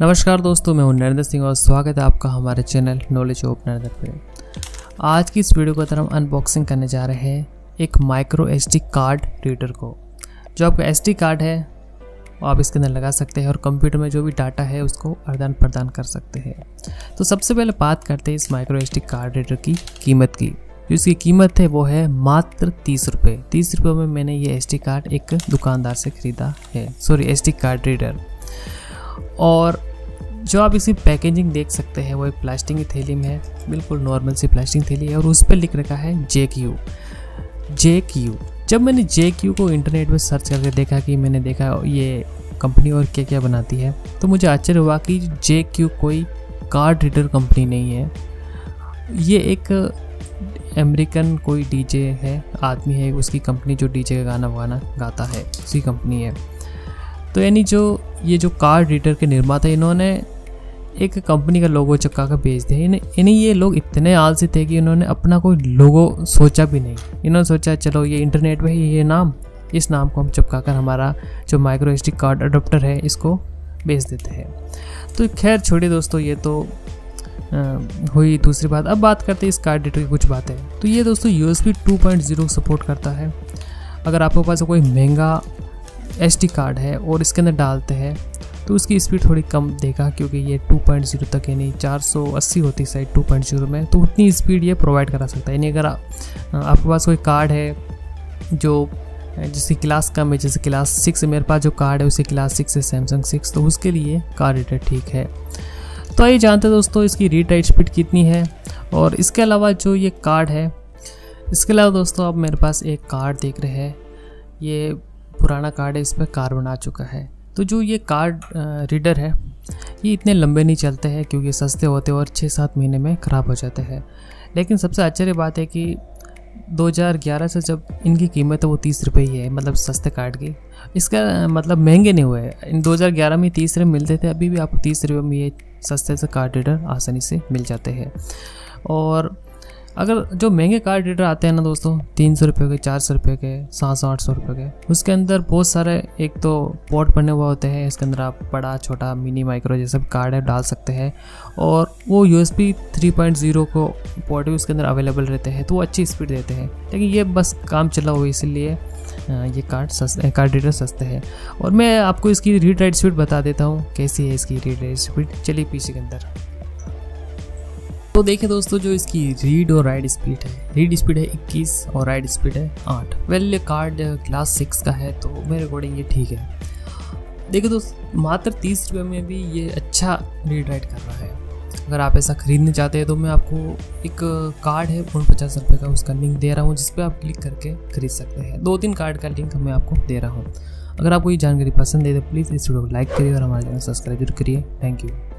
नमस्कार दोस्तों, मैं हूं नरेंद्र सिंह और स्वागत है आपका हमारे चैनल नॉलेज ऑफ नरेंद्र पे। आज की इस वीडियो को हम अनबॉक्सिंग करने जा रहे हैं एक माइक्रो एसडी कार्ड रीडर को। जो आपका एसडी कार्ड है वो आप इसके अंदर लगा सकते हैं और कंप्यूटर में जो भी डाटा है उसको आदान प्रदान कर सकते हैं। तो सबसे पहले बात करते हैं इस माइक्रो एसडी कार्ड रीडर की कीमत की। जो इसकी कीमत है वो है मात्र 30 रुपये। 30 रुपये में मैंने ये एसडी कार्ड एक दुकानदार से ख़रीदा है, एसडी कार्ड रीडर। और जो आप इसकी पैकेजिंग देख सकते हैं वो एक प्लास्टिक की थैली में है, बिल्कुल नॉर्मल सी प्लास्टिक थैली है और उस पर लिख रखा है JQ। जब मैंने JQ को इंटरनेट में सर्च करके देखा कि मैंने देखा ये कंपनी और क्या क्या बनाती है, तो मुझे आश्चर्य हुआ कि JQ कोई कार्ड रीडर कंपनी नहीं है। ये एक अमेरिकन कोई डीजे है, आदमी है, उसकी कंपनी जो डीजे का गाना वाना गाता है उसी कंपनी है। तो यानी ये जो कार्ड रीडर के निर्माता इन्होंने एक कंपनी का लोगो चिपका कर भेज दिया। यानी ये लोग इतने आलसी थे कि इन्होंने अपना कोई लोगो सोचा भी नहीं। इन्होंने सोचा चलो ये इंटरनेट में ही ये नाम, इस नाम को हम चिपका कर हमारा जो माइक्रो एसडी कार्ड अडोप्टर है इसको भेज देते हैं। तो खैर छोड़िए दोस्तों, ये तो हुई दूसरी बात। अब बात करते हैं इस कार्ड रीडर की कुछ बातें। तो ये दोस्तों USB 2.0 सपोर्ट करता है। अगर आपके पास कोई महंगा एसडी कार्ड है और इसके अंदर डालते हैं तो उसकी स्पीड थोड़ी कम देगा, क्योंकि ये 2.0 तक यानी 480 होती साइड 2.0 में, तो उतनी स्पीड ये प्रोवाइड करा सकता है। यानी अगर आपके पास कोई कार्ड है जो जिसकी क्लास कम है, जैसे क्लास 6 मेरे पास जो कार्ड है उसी क्लास 6 है सैमसंग 6, तो उसके लिए कार्ड रीडर ठीक है। तो आइए जानते हैं दोस्तों इसकी रीड राइट स्पीड कितनी है। और इसके अलावा जो ये कार्ड है, इसके अलावा दोस्तों आप मेरे पास एक कार्ड देख रहे हैं, ये पुराना कार्ड है, इस पर कार्बन आ चुका है। तो जो ये कार्ड रीडर है ये इतने लंबे नहीं चलते हैं क्योंकि सस्ते होते हैं और 6-7 महीने में ख़राब हो जाते हैं। लेकिन सबसे आश्चर्य बात है कि 2011 से जब इनकी कीमत है वो 30 रुपये ही है, मतलब सस्ते कार्ड की। इसका मतलब महंगे नहीं हुए। इन 2011 में 30 रुपये मिलते थे, अभी भी आपको 30 रुपये में ये सस्ते से कार्ड रीडर आसानी से मिल जाते हैं। और अगर जो महंगे कार्ड रीडर आते हैं ना दोस्तों, 300 रुपये के, 400 रुपये के, 700-800 रुपये के, उसके अंदर बहुत सारे एक तो पोर्ट बने हुए होते हैं। इसके अंदर आप बड़ा छोटा मिनी माइक्रो जैसे कार्ड है डाल सकते हैं और वो USB 3.0 को पोर्ट भी उसके अंदर अवेलेबल रहते हैं, तो वो अच्छी स्पीड देते हैं। लेकिन ये बस काम चला हुआ, इसीलिए ये कार्ड रीडर सस्ते हैं। और मैं आपको इसकी रीड राइट स्पीड बता देता हूँ कैसी है इसकी रीड राइट स्पीड। चलिए पीछे के अंदर तो देखिए दोस्तों, जो इसकी रीड और राइट स्पीड है, रीड स्पीड है 21 और राइट स्पीड है 8। वेल ये कार्ड क्लास 6 का है तो मेरे अकॉर्डिंग ये ठीक है। देखिए दोस्त, मात्र 30 रुपये में भी ये अच्छा रीड राइट कर रहा है। अगर आप ऐसा खरीदने चाहते हैं तो मैं आपको एक कार्ड है 49 रुपये का, उसका लिंक दे रहा हूँ जिस पर आप क्लिक करके खरीद सकते हैं। 2-3 कार्ड का लिंक मैं आपको दे रहा हूँ। अगर आपको ये जानकारी पसंद है तो प्लीज़ इस वीडियो को लाइक करिए और हमारे चैनल सब्सक्राइब जरूर करिए। Thank you.